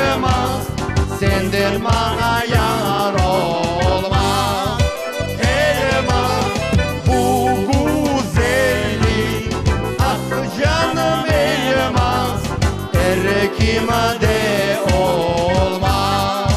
elmas, senden bana yar olmaz. Elmas bu güzellik, ah canım elmas, her kime de olmaz.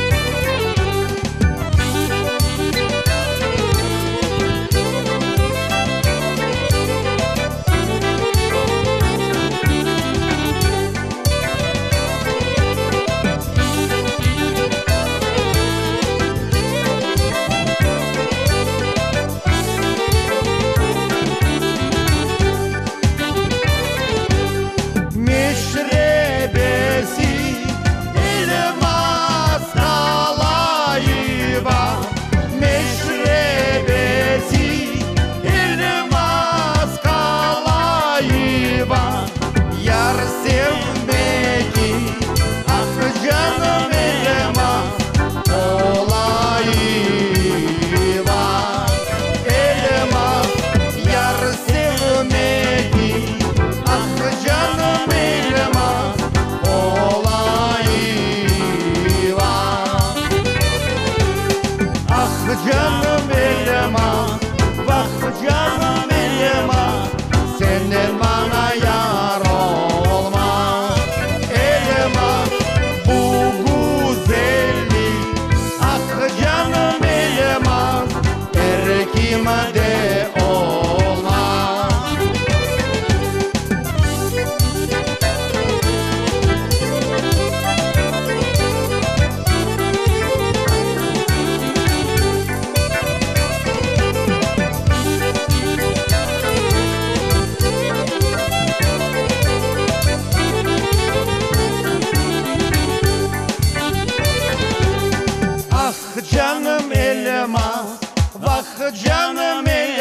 Canım elmas, bak canım elmas, senden bana yar olmaz. Elmas bu güzellik, ah canım elmas, her kime de olmaz. Canım elmas, bak canım elmas,